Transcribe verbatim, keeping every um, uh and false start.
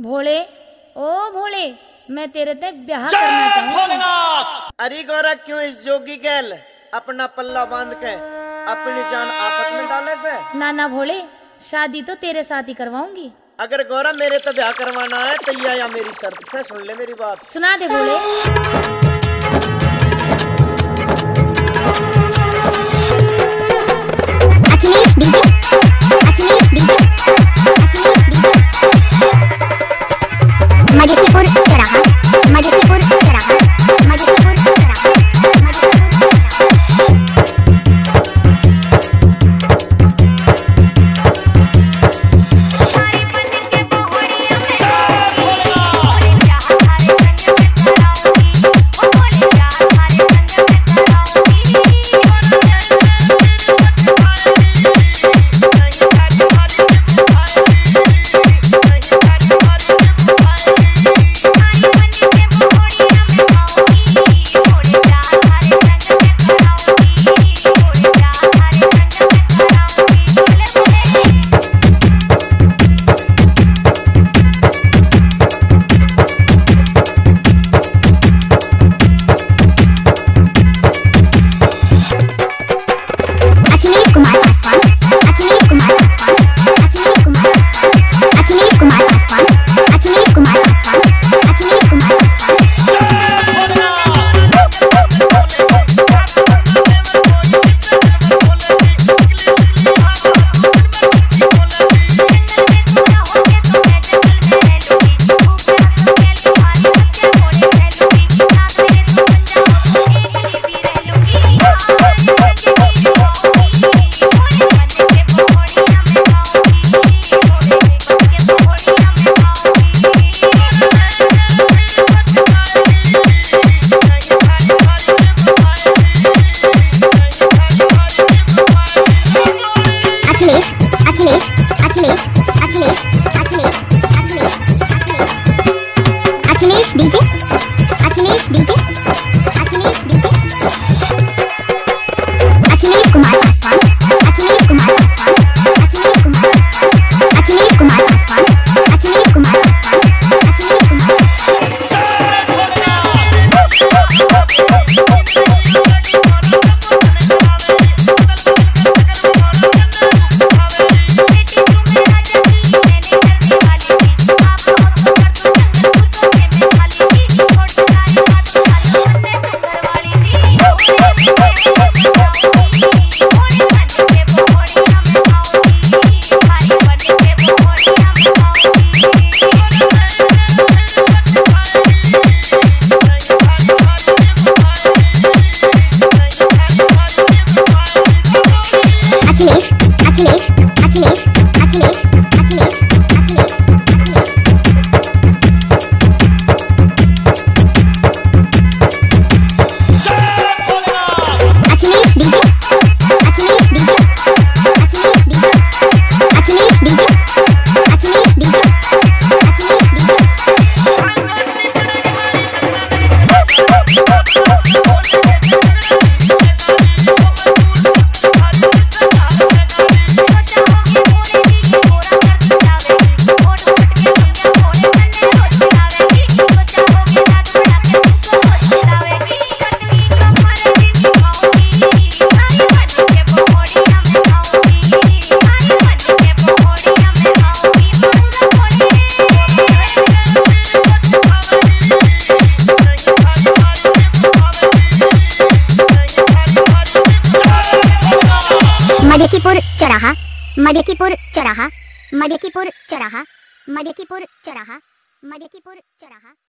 भोले, ओ भोले, मैं तेरे ते ब्याह करना चाहूँ। अरे गौरा, क्यों इस जोगी गैल अपना पल्ला बांध के अपनी जान आफत में डाले से? ना ना भोले, शादी तो तेरे साथ ही करवाऊंगी। अगर गौरा मेरे तो ब्याह करवाना है तो या, या मेरी शर्त से सुन ले मेरी बात। सुना दे Bhole. Akhilesh DJ, Akhilesh DJ, Akhilesh DJ. Madhepur चौराहा, मधेपुर चौराहा, मधेपुर चौराहा, मधेपुर चौराहा, मधेपुर चौराहा, मधेपुर चौराहा, मधेपुर चौराहा, मधेपुर चौराहा।